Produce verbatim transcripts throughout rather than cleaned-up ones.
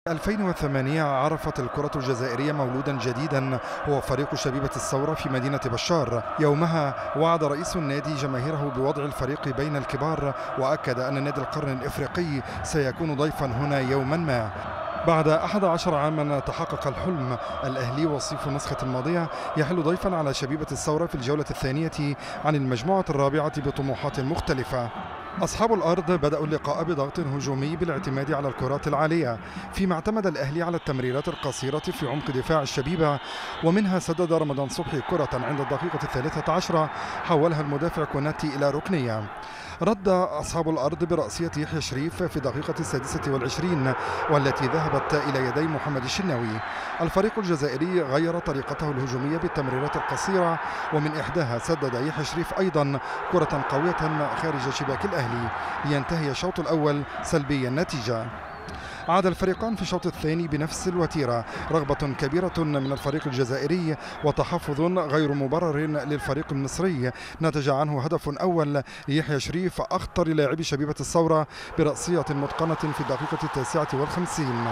ألفين وثمانية عرفت الكرة الجزائرية مولودا جديدا هو فريق شبيبة الثورة في مدينة بشار. يومها وعد رئيس النادي جماهيره بوضع الفريق بين الكبار، وأكد أن نادي القرن الإفريقي سيكون ضيفا هنا يوما ما. بعد أحد عشر عاما تحقق الحلم، الأهلي وصيف النسخة الماضية يحل ضيفا على شبيبة الثورة في الجولة الثانية عن المجموعة الرابعة بطموحات مختلفة. أصحاب الأرض بدأوا اللقاء بضغط هجومي بالاعتماد على الكرات العالية، فيما اعتمد الأهلي على التمريرات القصيرة في عمق دفاع الشبيبة، ومنها سدد رمضان صبحي كرة عند الدقيقة الثالثة عشرة حولها المدافع كوناتي إلى ركنية. رد أصحاب الأرض برأسية يحيى شريف في الدقيقة السادسة والعشرين، والتي ذهبت إلى يدي محمد الشناوي. الفريق الجزائري غير طريقته الهجومية بالتمريرات القصيرة، ومن إحداها سدد يحيى شريف أيضا كرة قوية خارج شباك الأهلي، لينتهي الشوط الأول سلبي النتيجة. عاد الفريقان في الشوط الثاني بنفس الوتيرة، رغبة كبيرة من الفريق الجزائري وتحفظ غير مبرر للفريق المصري، نتج عنه هدف أول ليحيى شريف أخطر لاعبي شبيبة الثورة برأسية متقنة في الدقيقة التاسعة والخمسين.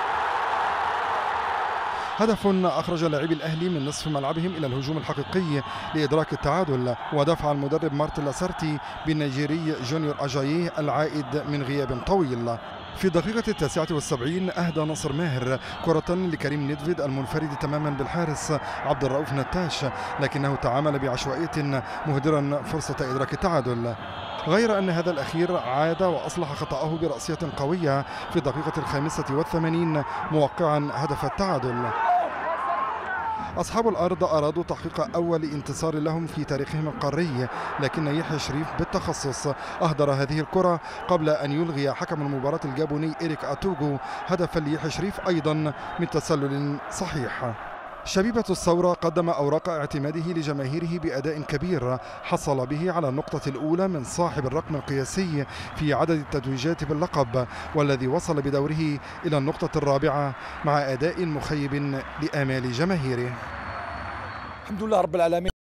هدف أخرج لاعبي الأهلي من نصف ملعبهم إلى الهجوم الحقيقي لإدراك التعادل، ودفع المدرب مارتن لاسارتي بالنيجيري جونيور أجاييه العائد من غياب طويل. في الدقيقة التاسعة والسبعين أهدى ناصر ماهر كرة لكريم نيدفيد المنفرد تماما بالحارس عبد الرؤوف نتاش، لكنه تعامل بعشوائية مهدرا فرصة إدراك التعادل، غير أن هذا الأخير عاد وأصلح خطأه برأسية قوية في الدقيقة الخامسة والثمانين موقعا هدف التعادل. أصحاب الأرض أرادوا تحقيق أول انتصار لهم في تاريخهم القاري، لكن يحيى شريف بالتخصص أهدر هذه الكرة قبل أن يلغي حكم المباراة الجابوني إريك أتوغو هدفا ليحيى شريف أيضا من تسلل صحيح. شبيبة الثورة قدم أوراق اعتماده لجماهيره بأداء كبير حصل به على النقطة الأولى من صاحب الرقم القياسي في عدد التتويجات باللقب، والذي وصل بدوره إلى النقطة الرابعة مع أداء مخيب لآمال جماهيره. الحمد لله رب العالمين.